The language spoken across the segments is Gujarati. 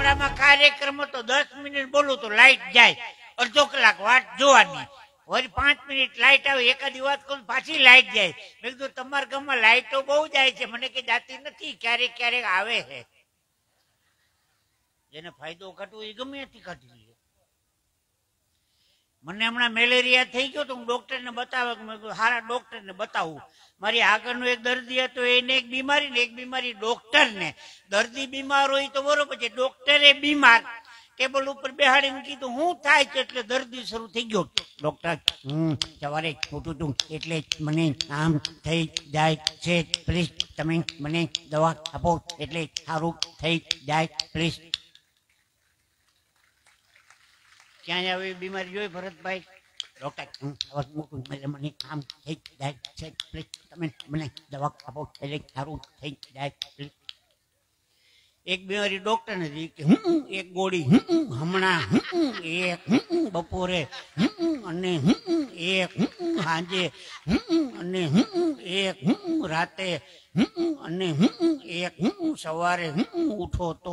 અમારામાં કાર્યક્રમ હતો 10 મિનિટ બોલું તો લાઈટ જાય, અડધો કલાક વાટ જોવાની, વળી 5 મિનિટ લાઈટ આવે, એકાદી વાત કરું પાછી લાઈટ જાય. મેં કીધું તમારા ગામમાં લાઈટો બહુ જાય છે. મને કે જાતી નથી, ક્યારેક ક્યારેક આવે છે. જેને ફાયદો કાઢવો એ ગમે ત્યાંથી કાઢી લે. મને હમણાં મેલેરિયા થઈ ગયો તો હું ડોક્ટરને બતાવવા, સારા ડોક્ટરને બતાવું. મારી આગળનો એક દર્દી હતો, એને એક બીમારી ને એક બીમારી ડોક્ટરને. દર્દી બીમાર હોય તો બરોબર છે, ડોક્ટરે બીમાર. ટેબલ ઉપર બેહાડીને કીધું હું થાય છે, એટલે દર્દી શરૂ થઈ ગયો. ડોક્ટર સવારે ઉઠું તું એટલે મને આમ થઈ જાય છે, પ્લીઝ તમે મને દવા આપો એટલે સારું થઈ જાય પ્લીઝ. ક્યાં આવી બીમારી જોઈ ભરતભાઈ? ડોક્ટર મને આમ થઈ જાય છે, પ્લીઝ તમે મને દવા આપો એટલે સારું થઈ જાય પ્લીઝ. એક બીમારી ડોક્ટર નથી કે એક ગોળી હમણાં, એક બપોરે, અને એક સાંજે, અને એક રાતે, અને એક સવારે ઉઠો તો.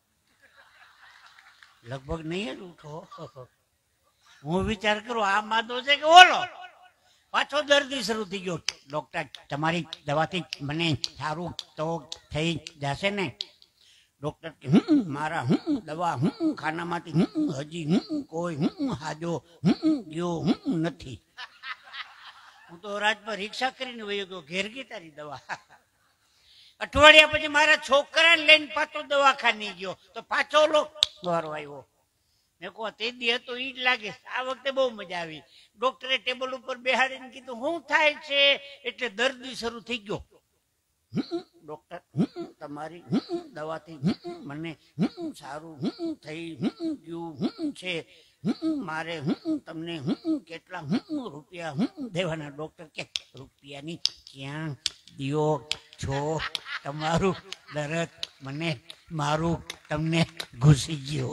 લગભગ નહીં જ ઉઠો. હું વિચાર કરું આ માદો છે કે ઓલો. પાછો દર્દી શરૂ થઈ ગયો. ડોક્ટર તમારી દવાથી મને સારું તો થઈ જશે ને? ડોક્ટર કે મારા દવા ખાનામાંથી હજી કોઈ હાજો ગયો નથી. હું તો રાજમાં રિક્ષા કરીને વયો ગયો, ઘેર ગઈ તારી દવા. અઠવાડિયા પછી મારા છોકરાને લઈને પાછો દવાખાને ગયો તો પાછો વારો આવ્યો. મેં કહો તે દી હતો ઈ જ લાગે. આ વખતે બહુ મજા આવી. ડોક્ટરે ટેબલ ઉપર બેહાડીને કીધું શું થાય છે, એટલે દર્દી શરૂ થઈ ગયો. ડોક્ટર તમારી દવાથી મને સારું થઈ ગયું છે, મારે તમને કેટલા રૂપિયા દેવાના? ડોક્ટર કે રૂપિયાની ક્યાં દિયો છો, તમારું દરદ મને, મારું તમને ઘૂસી ગયો.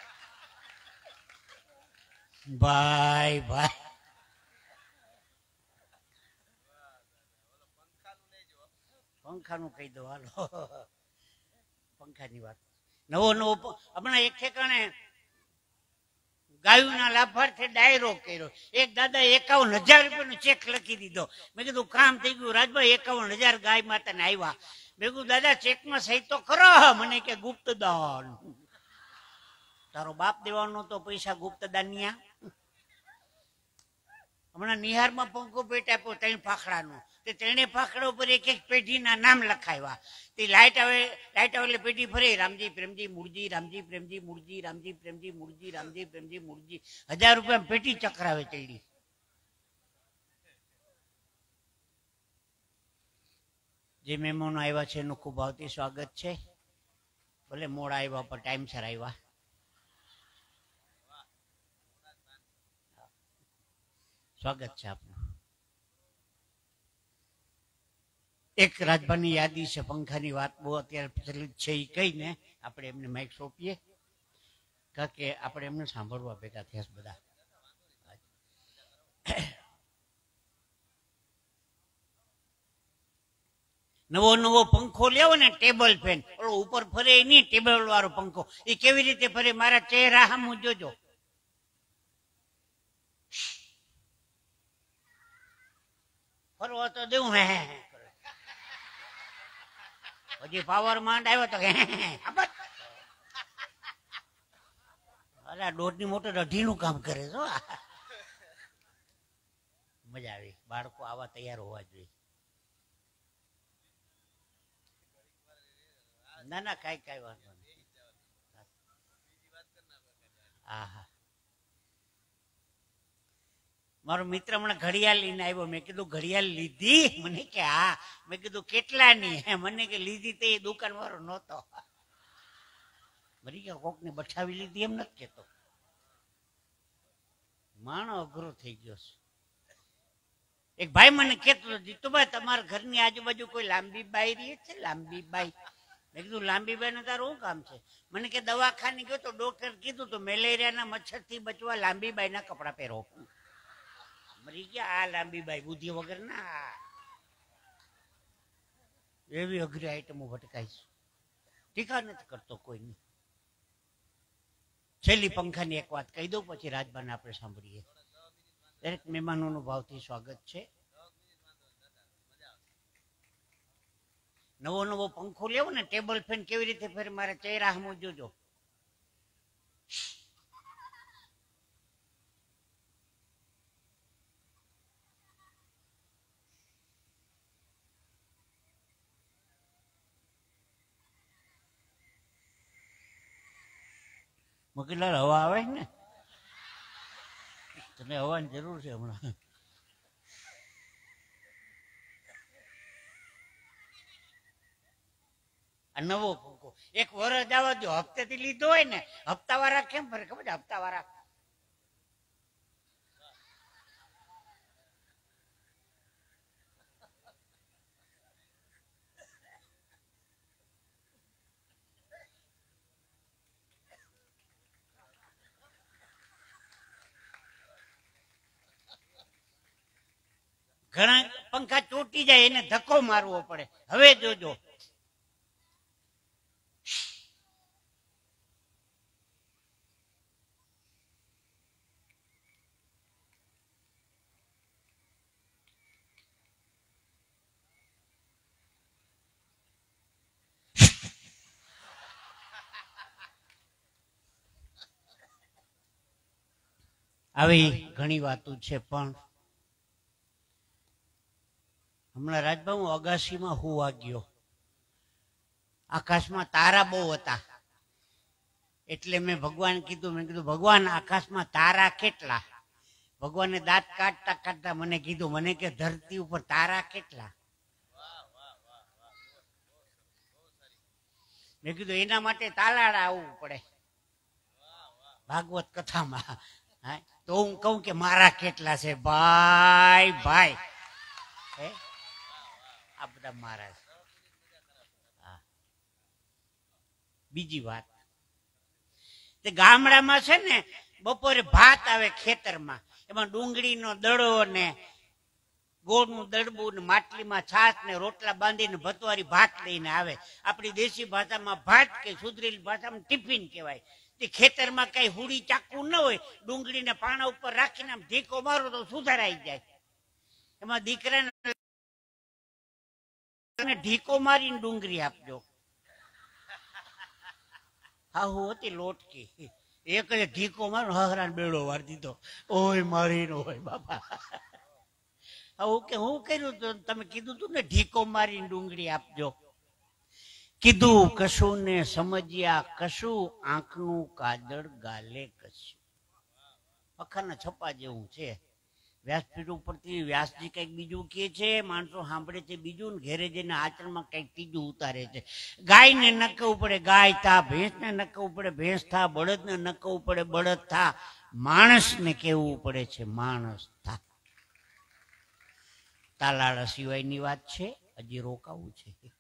ભાઈ ભાઈ પંખાનું કહી દો હાલો. પંખાની વાત નવો હમણાં એક ઠેકાણે ગાયોના લાભાર્થે ડાયરો કર્યો. એક દાદા 51,000 રૂપિયાનો ચેક લખી દીધો. મેં કીધું કામ થઈ ગયું રાજભાઈ, 51,000 ગાય માતાને આવ્યા. મેં કીધું દાદા ચેકમાં સહી તો કરો. મને કે ગુપ્તદાન. તારો બાપ દેવાનો તો પૈસા ગુપ્તદાન ની. હમણાં નિહારમાં પંખો પેટ આપ્યો 3 ફાખડાનો. તે 3 ફાખડા ઉપર એક એક પેઢીના નામ લખાવ્યા. તે લાઈટ આવે એટલે પેઢી ફરે. રામજી પ્રેમજી મૂળજી, રામજી પ્રેમજી મૂળજી, રામજી પ્રેમજી મૂળજી, રામજી પ્રેમજી મૂળજી. 1000 રૂપિયા પેટી ચક્રાવે ચડી. જે મહેમાનો આવ્યા છે એનું ખૂબ ભાવથી સ્વાગત છે. ભલે મોડા આવ્યા પણ ટાઈમસર આવ્યા. સ્વાગત છે આપનું. એક રાજભાની યાદી છે, પંખાની વાત બહુ અત્યારે પ્રચલિત છે, એ કહીને આપણે એમને માઇક સોંપીએ, કારણ કે આપણે એમને સાંભળવા ભેગા થયા બધા. નવો નવો પંખો લેવો ને, ટેબલ ફેન, ઓલો ઉપર ફરે નહીં, ટેબલ વાળો પંખો. એ કેવી રીતે ફરે? મારા ચહેરા સામું જોજો. ફરવા તો દેવું હે. હજી પાવર માંડ આવ્યો તો અરે 1.5 મોટર 2.5 કામ કરે છો. મજા આવી. બાળકો આવા તૈયાર હોવા જોઈએ. ના ના કઈ વાંધો નહીં. હા હા, મારો મિત્ર હમણાં ઘડિયાળ લઈને આવ્યો. મેં કીધું ઘડિયાળ લીધી? મને કે હા. મેં કીધું કેટલાની? મને કે લીધી તો એ દુકાન વાળો નહોતો. મરી ગયા. કોક ને બઠાવી લીધી એમ નથી કેતો. માણો અઘરો થઈ ગયો છે. એક ભાઈ મને કેતો જીતુભાઈ તમારા ઘરની આજુબાજુ કોઈ લાંબી બાઈ રહી છે? લાંબી બાઈ? મેં કીધું લાંબી બાઈ ને તારું શું કામ છે? મને કે દવાખાને ગયો તો ડોક્ટર કીધું તો મેલેરિયાના મચ્છર થી બચવા લાંબી બાઈ ના કપડા પહેરો. મરી ગયા આ લાંબી બાઈ બુદ્ધિ વગર ના. એવી અઘરી આઈટમો ભટકાઈ છે. ટીકા નથી કરતો કોઈની. છેલ્લી પંખાની એક વાત કહી દઉં, પછી રાજબાને આપણે સાંભળીએ. દરેક મહેમાનોનું ભાવથી સ્વાગત છે. નવો નવો પંખો લેવો ને, ટેબલ ફેન કેવી રીતે ફેર મારે ચહેરા હમું જોજો. મકીલાલ હવા આવે ને, તને હવાની જરૂર છે હમણાં. આ નવો પંખો એક વર્ષ જવા દો, હપ્તેથી લીધો હોય ને, હપ્તા વાળા કેમ ફરે ખબર છે? હપ્તા વાળા ઘણા પંખા ચોટી જાય, એને ધક્કો મારવો પડે. હવે જોજો, આવી ઘણી વાતો છે. પણ હમણાં રાજભા હું અગાસીમાં હોવા ગયો, આકાશમાં તારા બહુ હતા, એટલે મેં ભગવાન કીધું, મેં કીધું ભગવાન આકાશમાં તારા કેટલા? ભગવાને દાંત કાઢતા કાઢતા મને કીધું, મને કે ધરતી ઉપર તારા કેટલા? મેં કીધું એના માટે તાલાળા આવવું પડે ભાગવત કથામાં. તો હું કહું કે મારા કેટલા છે ભાઈ ભાઈ, આ બધા મારા છે. બીજી વાત, તે ગામડામાં છે ને બપોરે ભાત આવે ખેતરમાં, એમાં ડુંગળીનો દડો ને ગોળનું દડબું ને માટલીમાં છાશ ને રોટલા બાંધીને ભતવારી ભાત લઈને આવે. આપણી દેશી ભાષામાં ભાત કે સુધરેલી ભાષામાં ટિફિન કહેવાય. તે ખેતરમાં કઈ હુડી ચાકવું ન હોય, ડુંગળીને પાણા ઉપર રાખીને આમ ઢીકો મારો તો સુધારાઈ જાય. એમાં દીકરાને ઢીકો મારીને ડુંગળી આપજો. હા હું હતી લોટકી, એક ઢીકો મારો હહરાન બેડો વાર દીધો. ઓય મારી નો હોય બાપા. હું કર્યું તું? તમે કીધું તું ને ઢીકો મારીને ડુંગળી આપજો. કીધું કશું ને સમજ્યા કશું, આંખનું કાજળ ગાલે કશું. અખાના છપ્પા જેવું છે. વ્યાસપીઠ ઉપરથી વ્યાસજી કઈક બીજું કે છે, માણસો સાંભળે છે બીજું, ને ઘેરે જઈને આચરણમાં કઈક ત્રીજું ઉતારે છે. ગાયને નકવું પડે ગાય થા, ભેંસને નકવું પડે ભેંસ થા, બળદને નકવું પડે બળદ થા, માણસને કેવું પડે છે માણસ થા. તાલાળા સિવાયની વાત છે, હજી રોકાવું છે.